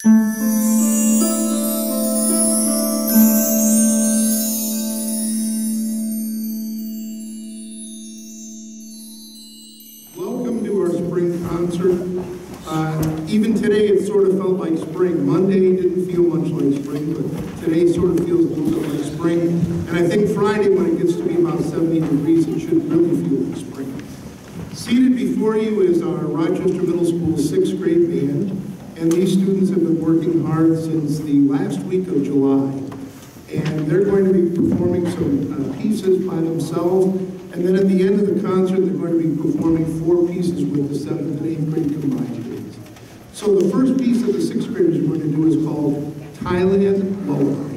Welcome to our spring concert. Even today it sort of felt like spring. Monday didn't feel much like spring, but today sort of feels a little bit like spring. And I think Friday, when it gets to be about 70 degrees, it should really feel like spring. Seated before you is our Rochester Middle School 6th grade band. And these students have been working hard since the last week of July. And they're going to be performing some pieces by themselves. And then at the end of the concert, they're going to be performing 4 pieces with the 7th and 8th grade combined grades. So the first piece that the 6th graders are going to do is called Thailand Lullaby.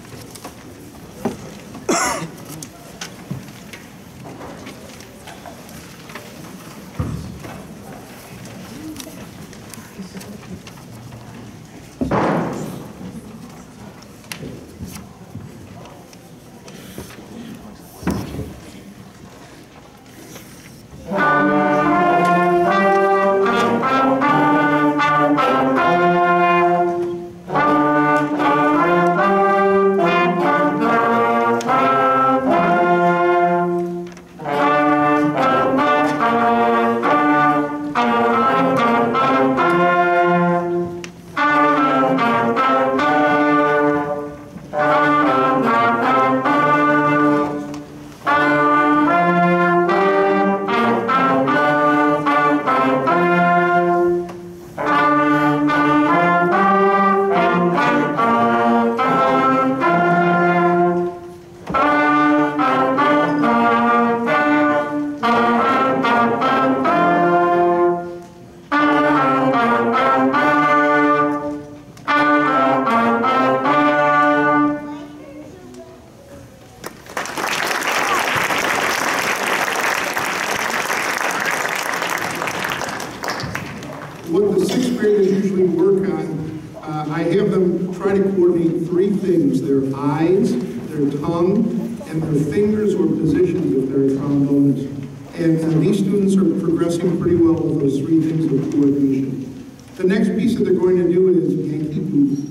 What the 6th graders usually work on, I have them try to coordinate 3 things: their eyes, their tongue, and their fingers or positions if they're a trombonist. And these students are progressing pretty well with those 3 things of coordination. The next piece that they're going to do is Yankee Doodle.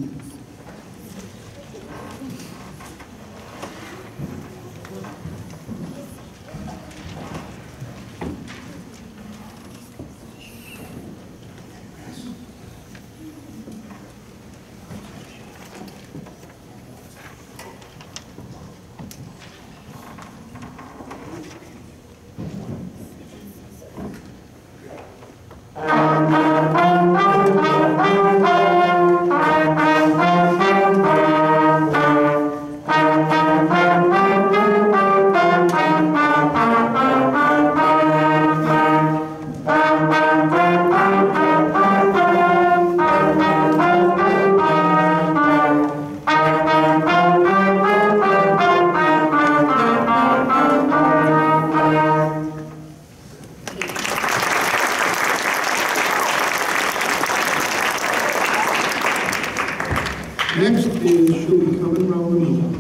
Next is She'll Be Coming Round the Moon.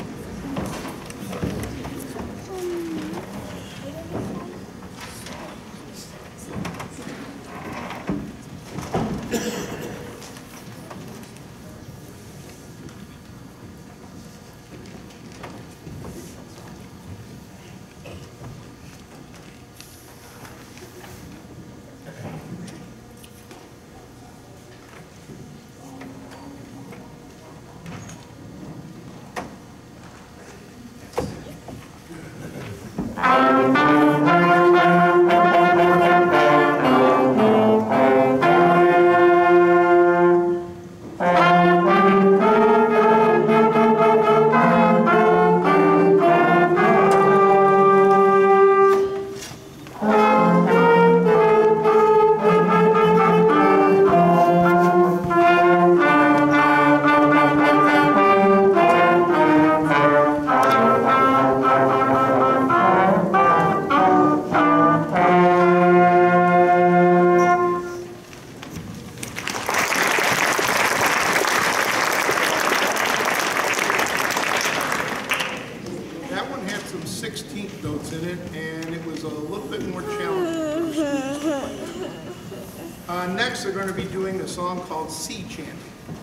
Some 16th notes in it, and it was a little bit more challenging for students to play. Next, they're going to be doing a song called Sea Chanting.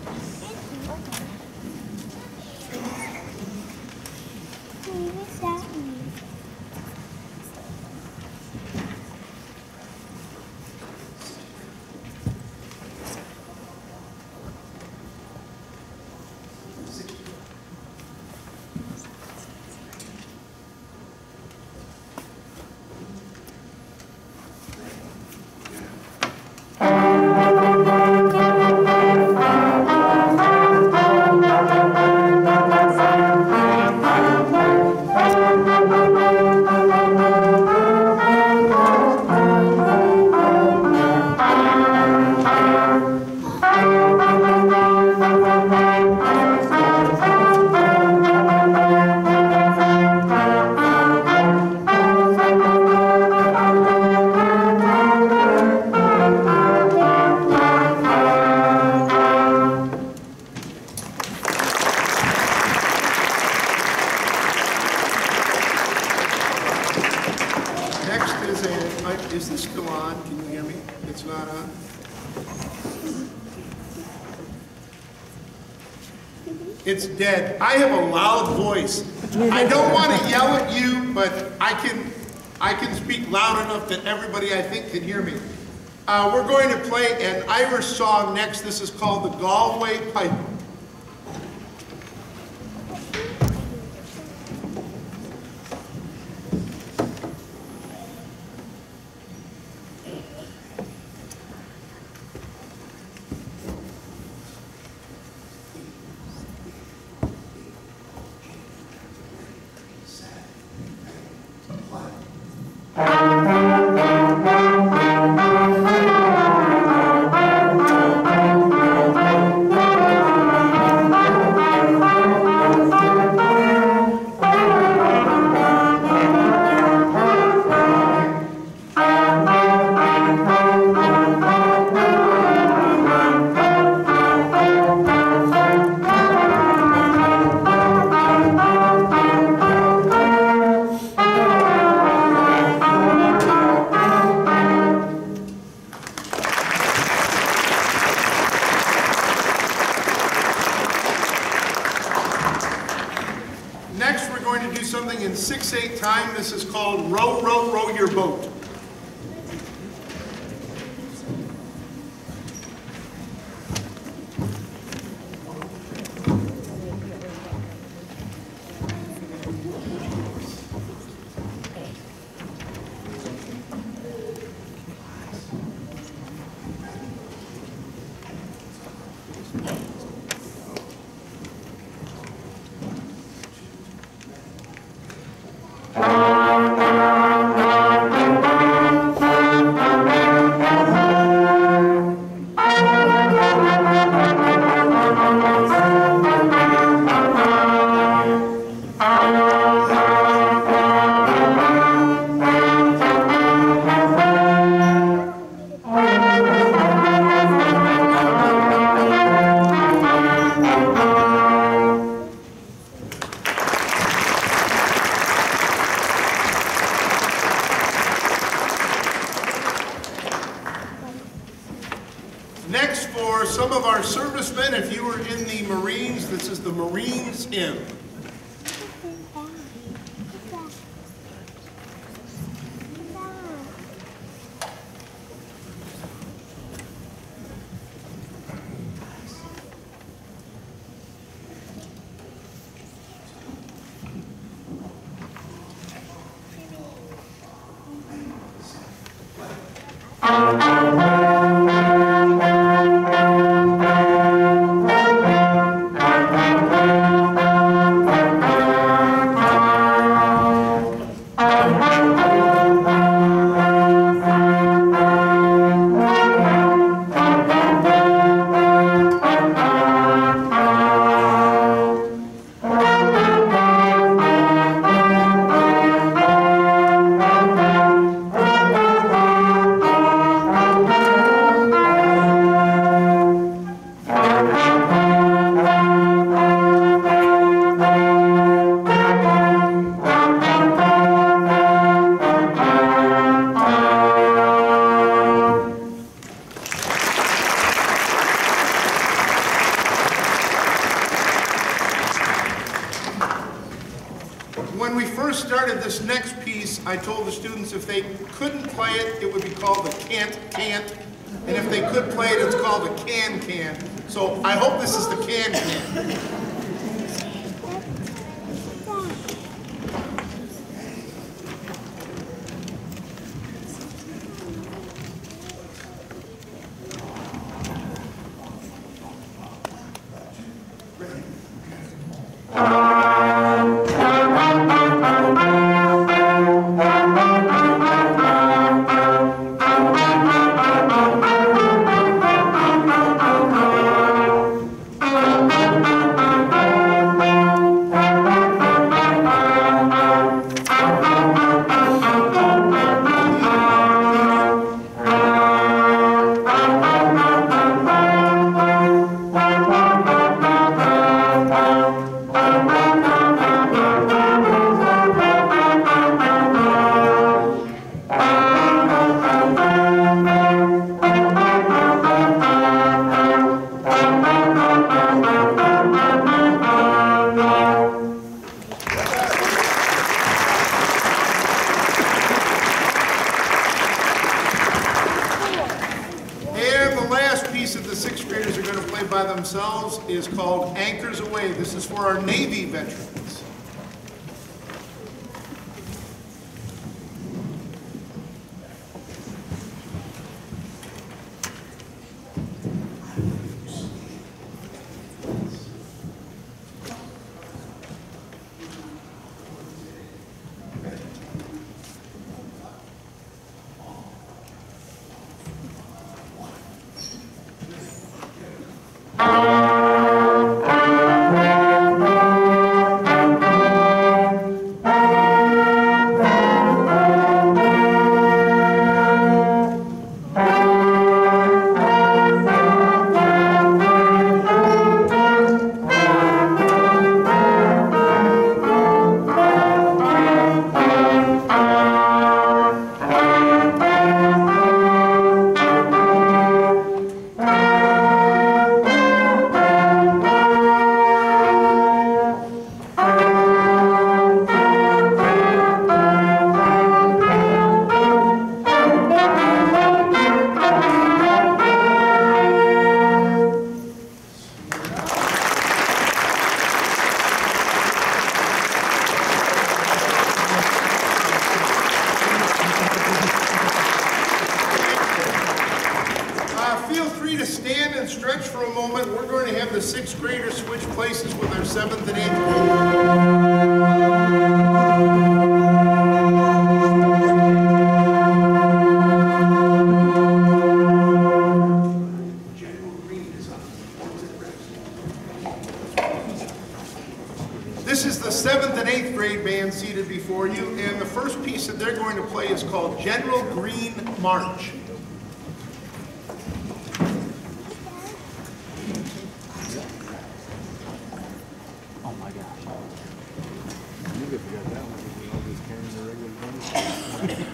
It's dead. I have a loud voice. I don't want to yell at you, but I can speak loud enough that everybody, I think, can hear me. We're going to play an Irish song next. This is called the Galway Pipe. Next, we're going to do something in 6/8 time. This is called Row, Row, Row Your Boat. Next, for some of our servicemen, if you were in the Marines, this is the Marines Hymn. When we first started this next piece, I told the students if they couldn't play it, it would be called the can't. And if they could play it, it's called the can. So I hope this is the can. themselves is called Anchors Away. This is for our Navy veterans. Feel free to stand and stretch for a moment. We're going to have the 6th graders switch places with our 7th and 8th grade. This is the 7th and 8th grade band seated before you, and the first piece that they're going to play is called General Green March. Oh my gosh. You could forget that one because we all just carrying the regular money.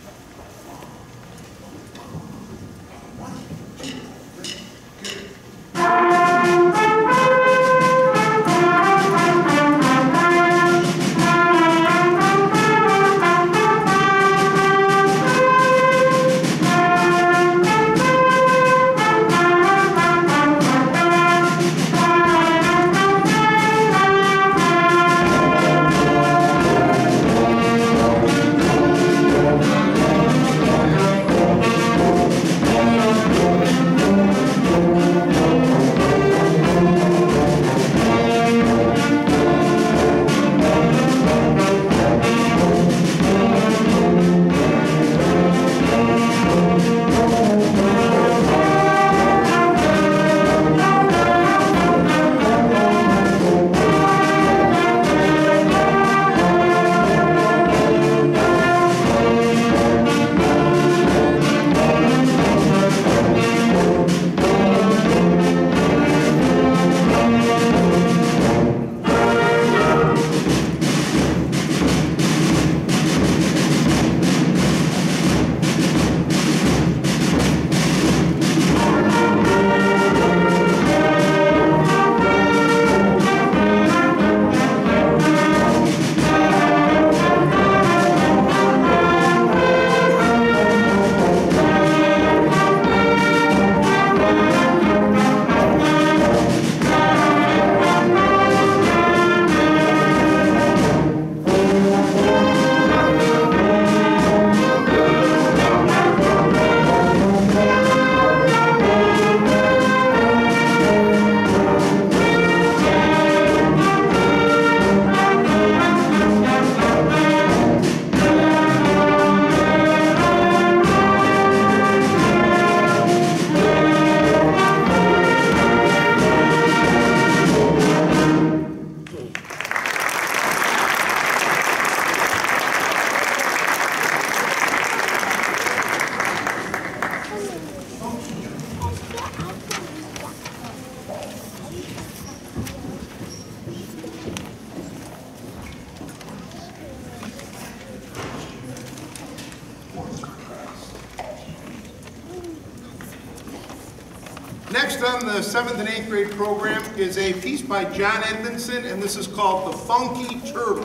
Next on the 7th and 8th grade program is a piece by John Edmondson, and this is called The Funky Turtle.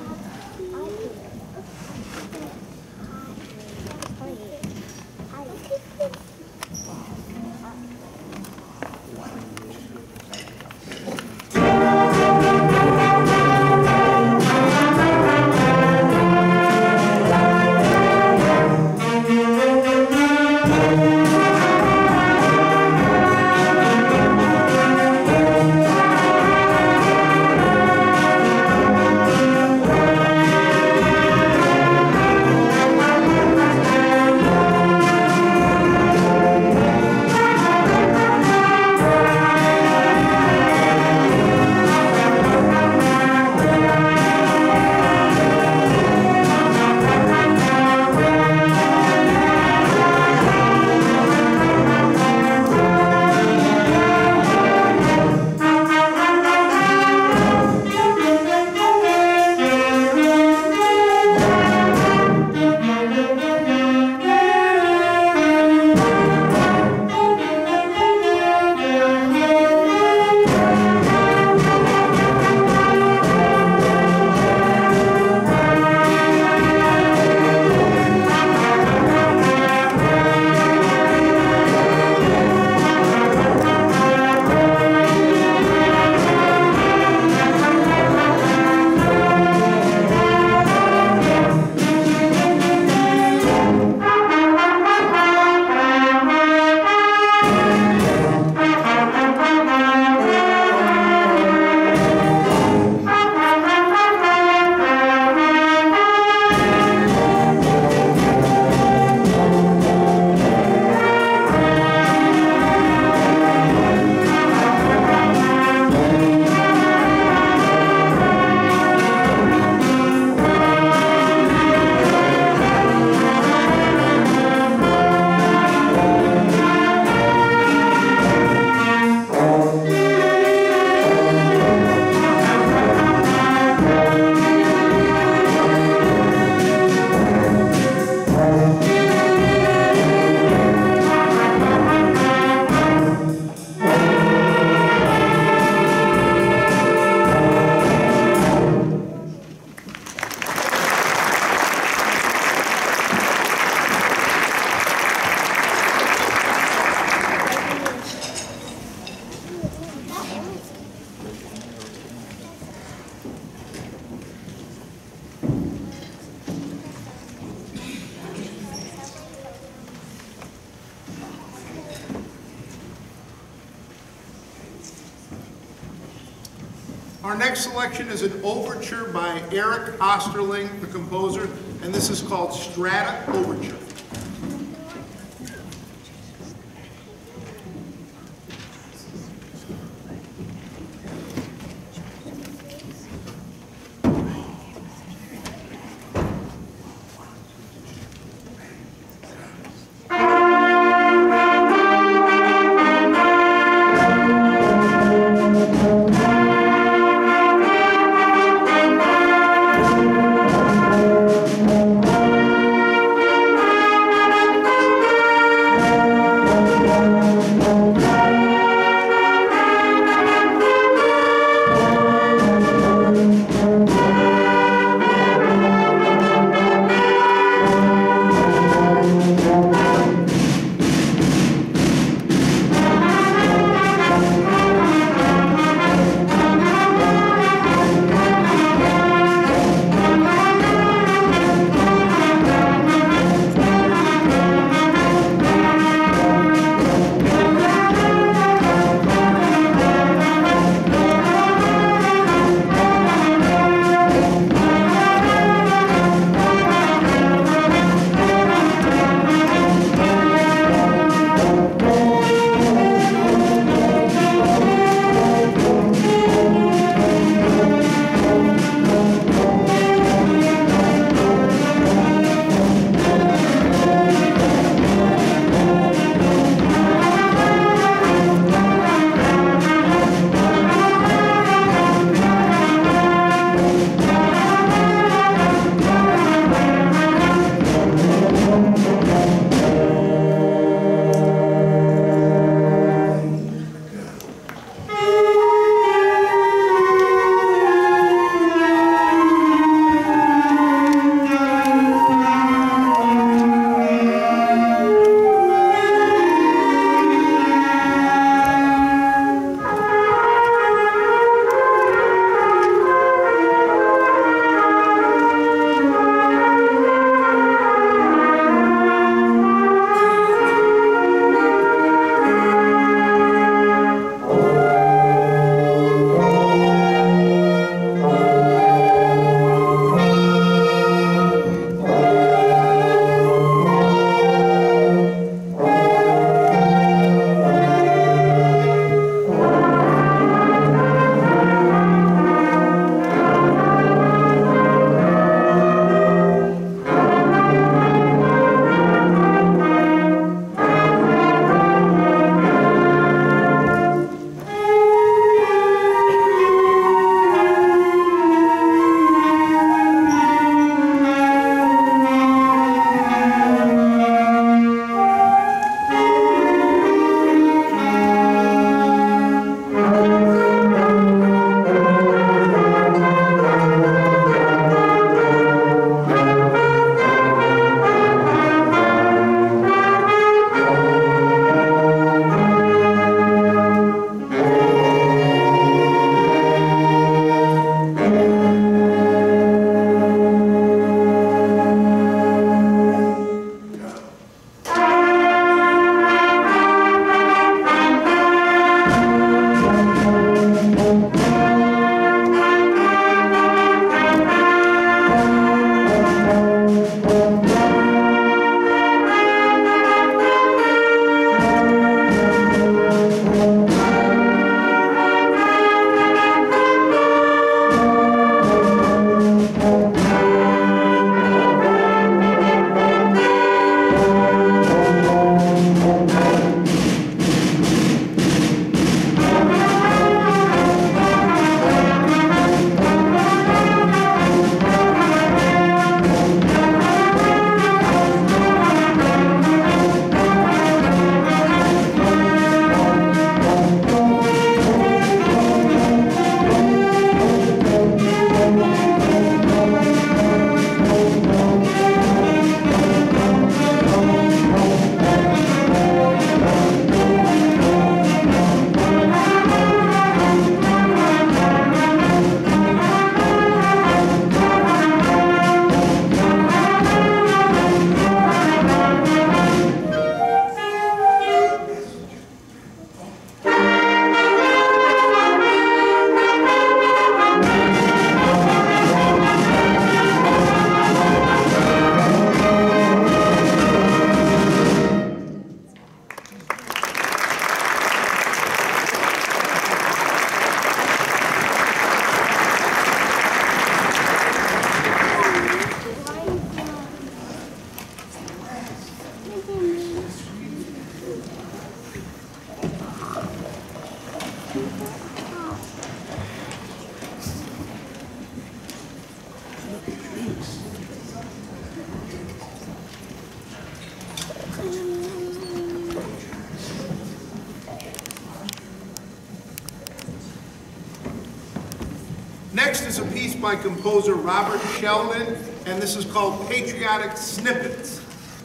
Okay. Our next selection is an overture by Eric Osterling, the composer, and this is called Strata Overture. Next is a piece by composer Robert Sheldon, and this is called Patriotic Snippets.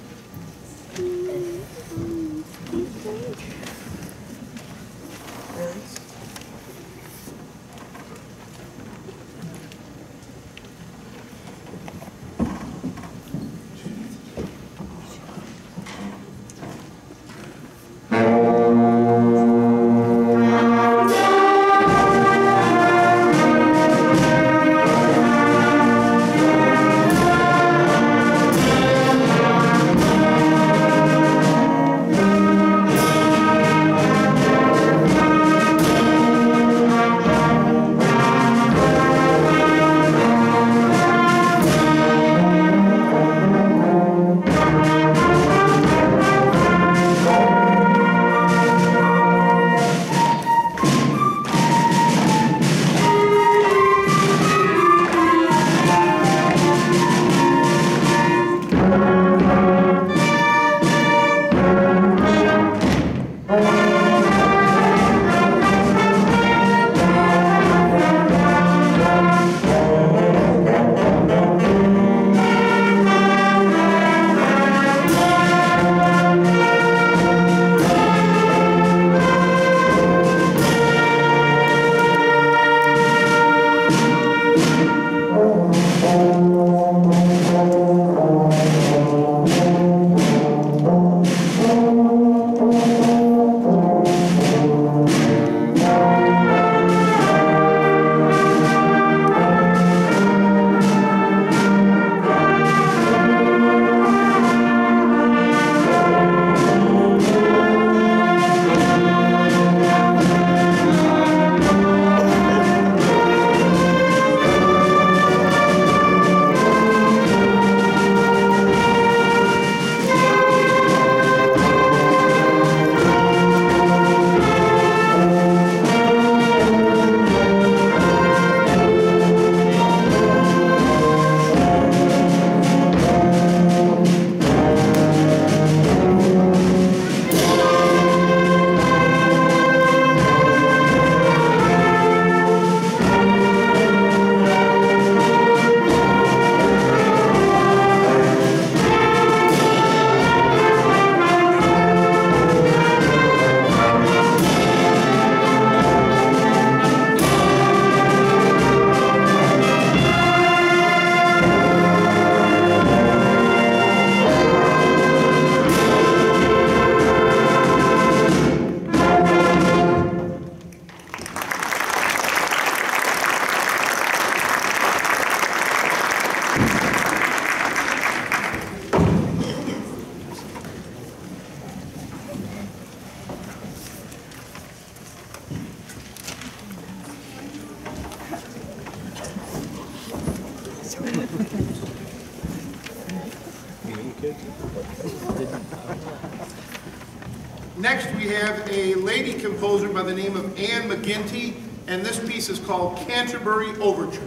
Next we have a lady composer by the name of Anne McGinty, and this piece is called Canterbury Overture.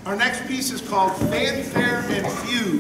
Our next piece is called Fanfare and Fugue.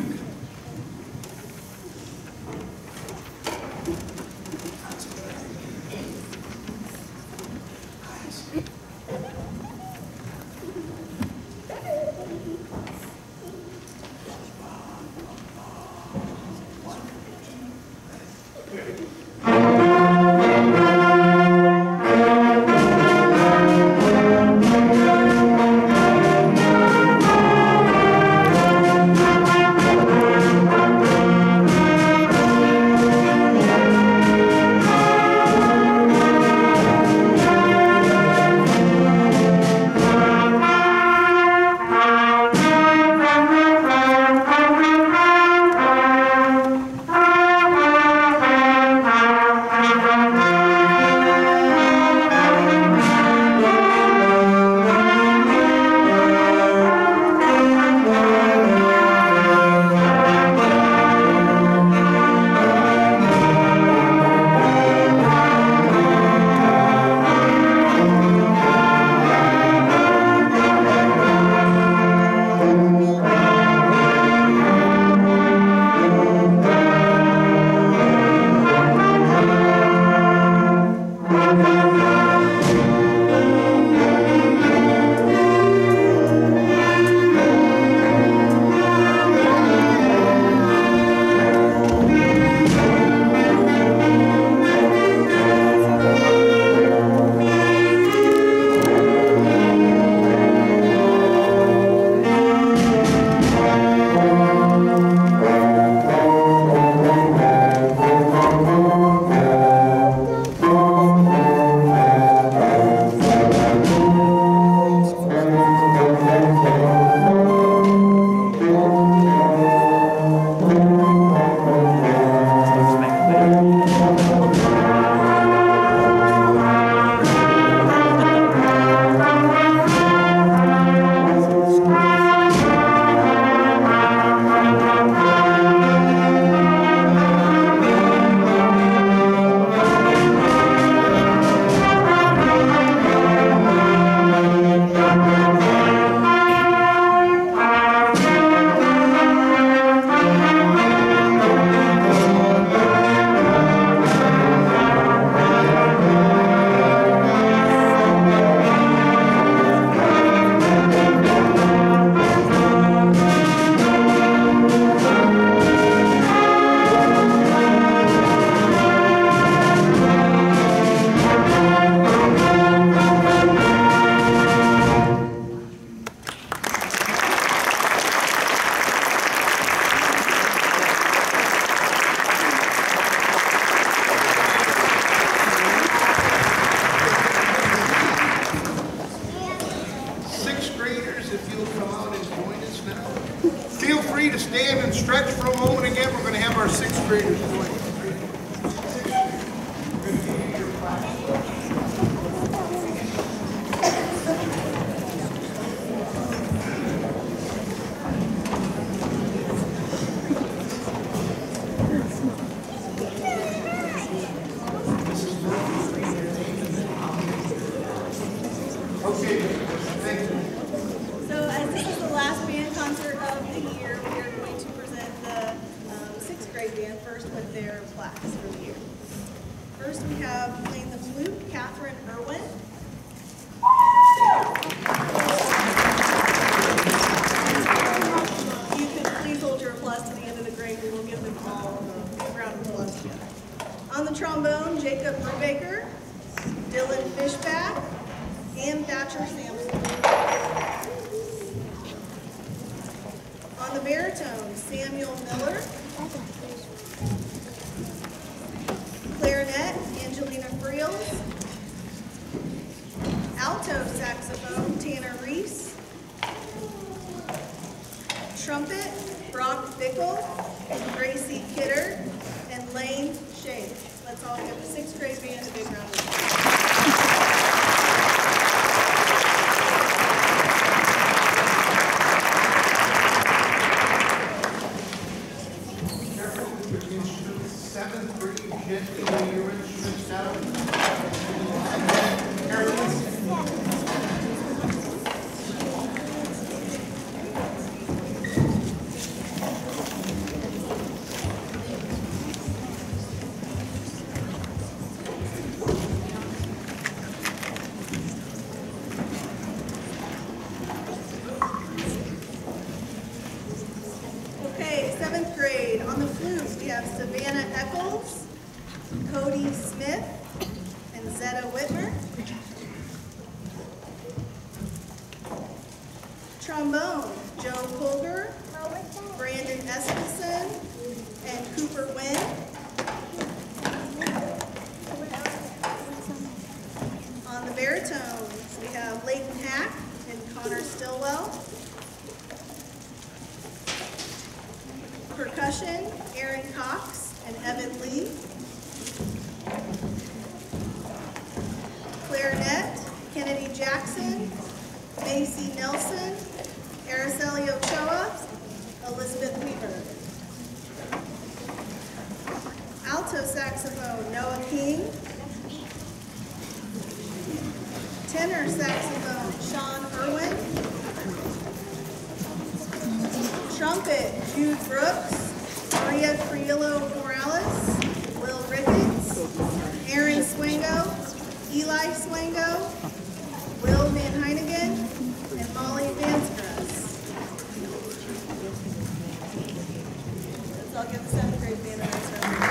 Eccles, Cody Smith, and Zetta Whitmer. Trombone, Joe Colger, Brandon Eskelson, and Cooper Wynn. On the baritone, we have Leighton Hack and Connor Stillwell. Percussion, Aaron Cox and Evan Lee. Clarinet, Kennedy Jackson, Macy Nelson, Araceli Ochoa, Elizabeth Weaver. Alto saxophone, Noah King. Tenor saxophone, Sean Irwin. Trumpet, Jude Brooks, Maria Criollo Morales, Will Ricketts, Aaron Swango, Eli Swango, Will Van Heinigen, and Molly Vansgruss. So I'll give the 7th grade band a nice round.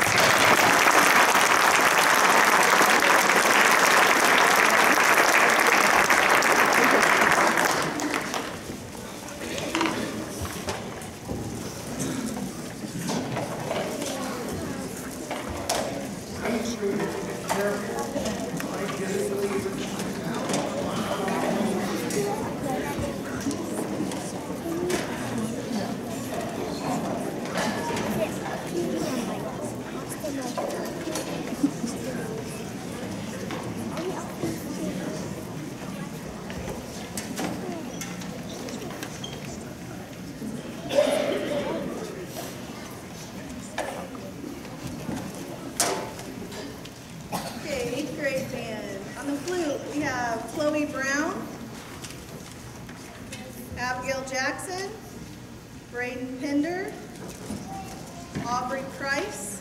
Jackson, Braden Pender, Aubrey Price,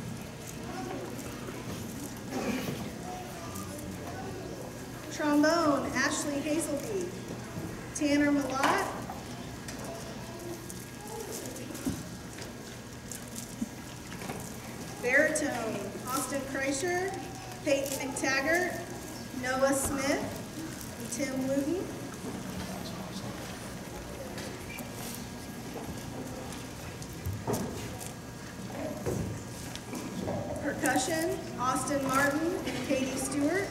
trombone, Ashley Hazelby, Tanner Malott, baritone, Austin Kreischer, Peyton McTaggart, Noah Smith, and Tim Wooten. Percussion, Austin Martin and Katie Stewart.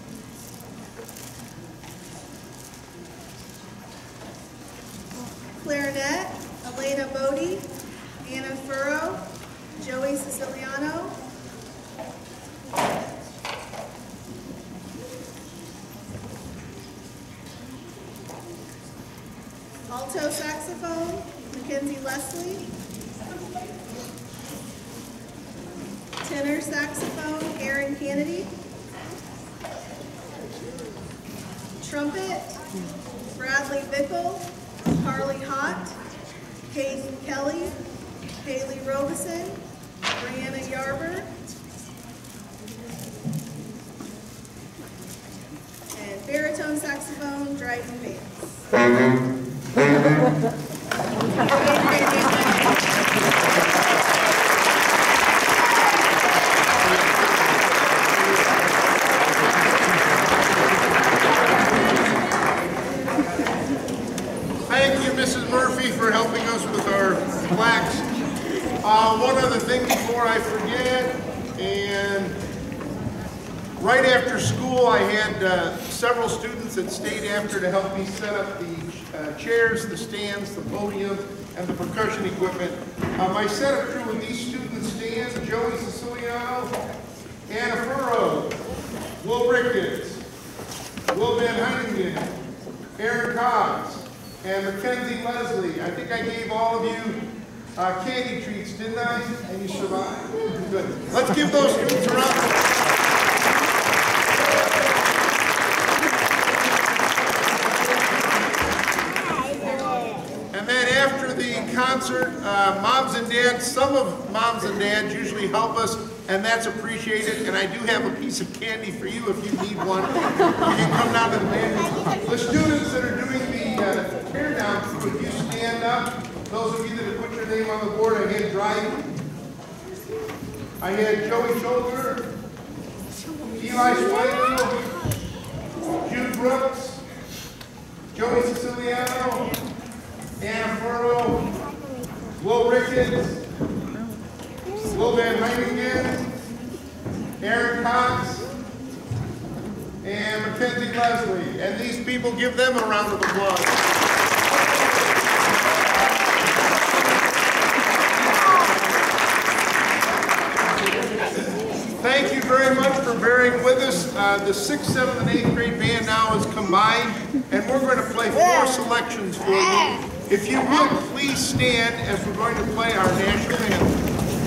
Clarinet, Elena Bodie, Anna Furrow, Joey Siciliano. Alto saxophone, Mackenzie Leslie. Tenor saxophone, Aaron Kennedy. Trumpet, Bradley Bickle, Carly Hott, Hayden Kelly, Haley Robeson, Brianna Yarber, and baritone saxophone, Dryden Vance. Thank you, Mrs. Murphy, for helping us with our plaques. One other thing before I forget, and right after school I had several students that stayed after to help me set up the chairs, the stands, the podium, and the percussion equipment. My setup crew with these students stand: Joey Siciliano, Anna Furrow, Will Ricketts, Will Van Heiningen, Aaron Cox, and Mackenzie Leslie. I think I gave all of you candy treats, didn't I? And you survived? Good. Let's give those students a round. And then after the concert, moms and dads, some of moms and dads usually help us, and that's appreciated. And I do have a piece of candy for you if you need one. You can come down to the band. The students that are doing the tear down, if you stand up, those of you that have put your name on the board, I hand dry. I had Joey Shoulder, Eli Swayville, Jude Brooks, Joey Siciliano, Anna Furrow, Will Ricketts, Will Van Heiningen, Aaron Cox, and Mackenzie Leslie. And these people, give them a round of applause. Thank you very much for bearing with us. The 6th, 7th, and 8th grade band now is combined, and we're going to play 4 selections for you. If you would, please stand as we're going to play our national anthem.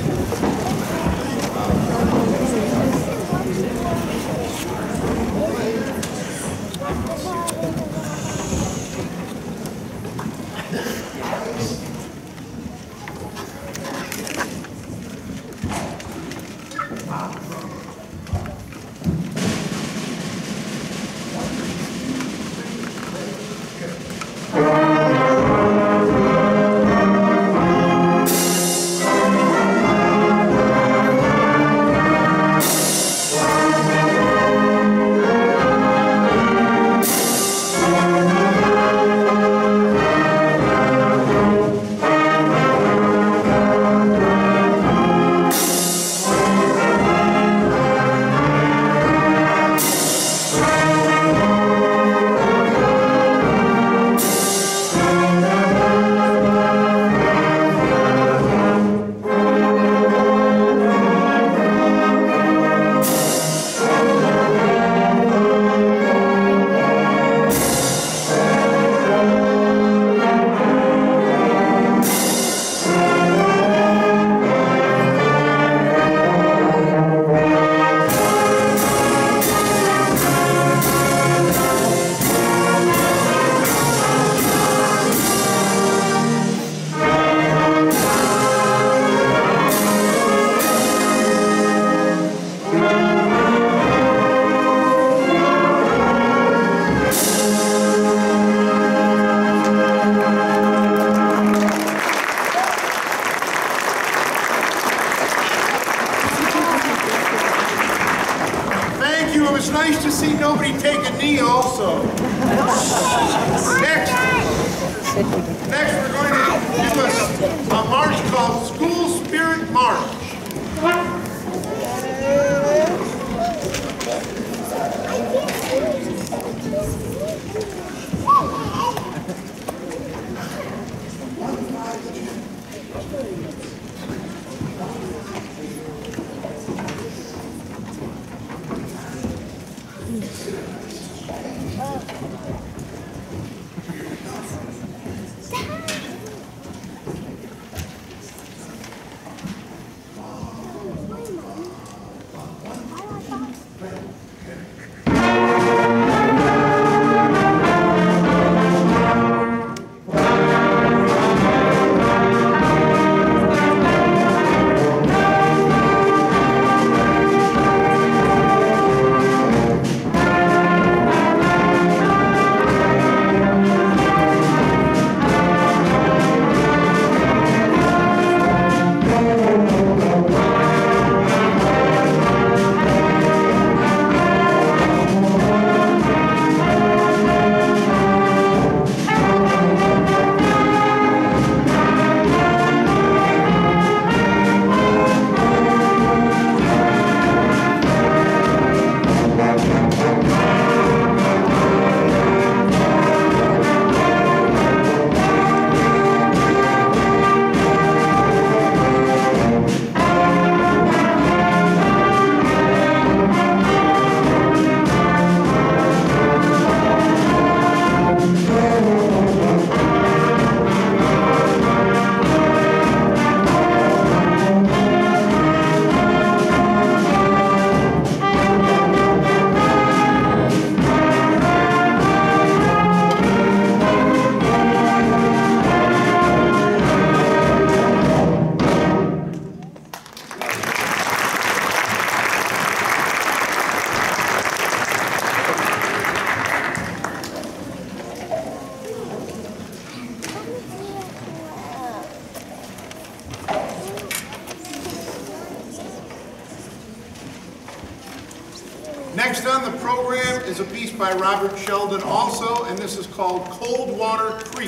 It's nice to see nobody take a knee also. Next we're going to do a march called School Spirit March. Next on the program is a piece by Robert Sheldon also, and this is called Cold Water Creek.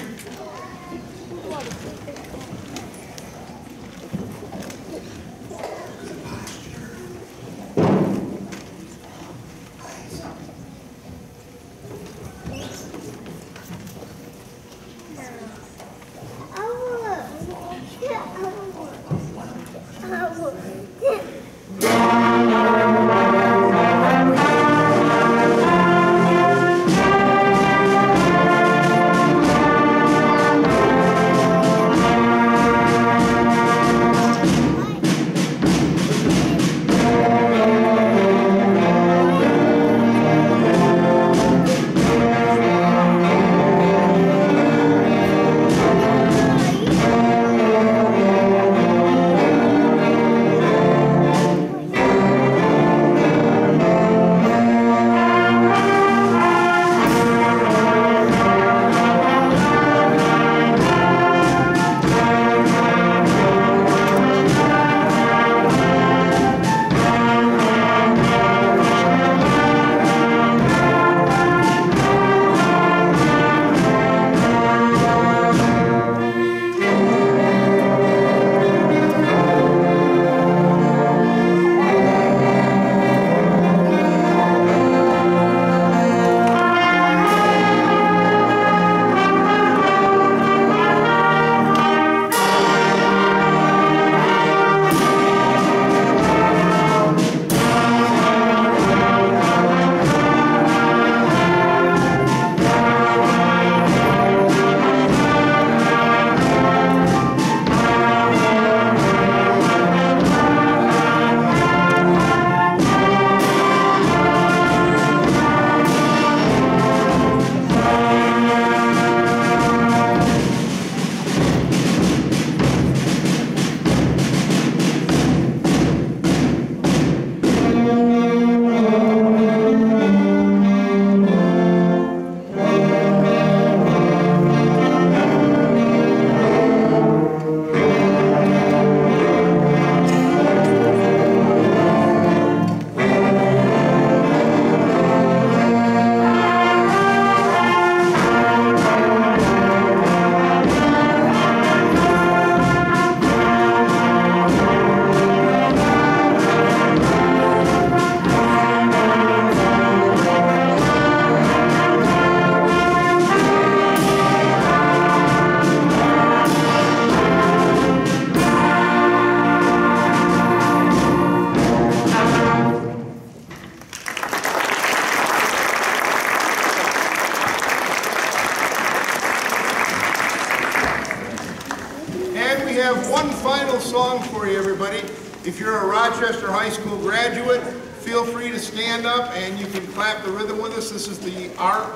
have one final song for you, everybody. If you're a Rochester High School graduate, feel free to stand up and you can clap the rhythm with us. This is the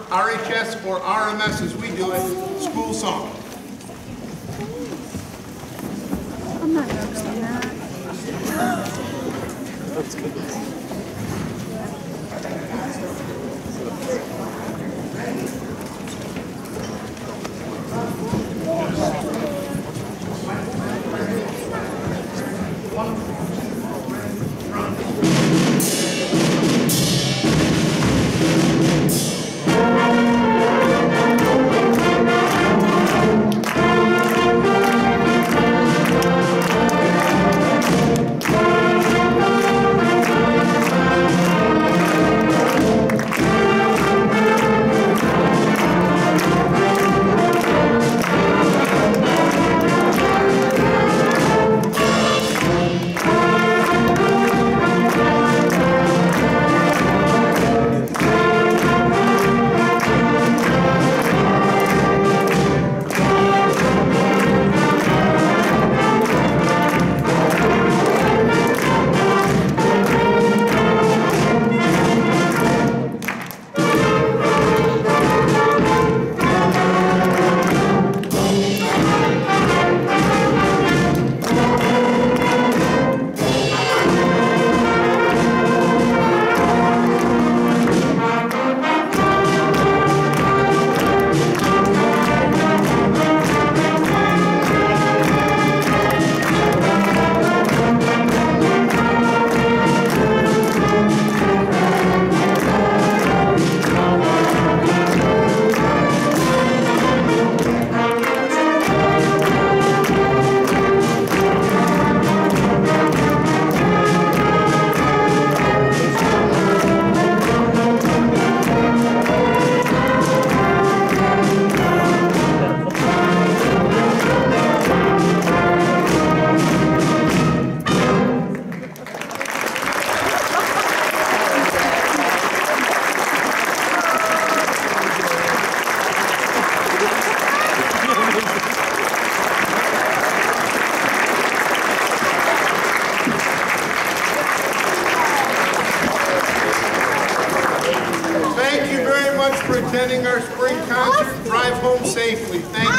RHS or RMS as we do it, school song. I'm not going to go in that. That's good. attending our spring concert. Drive home safely. Thank you.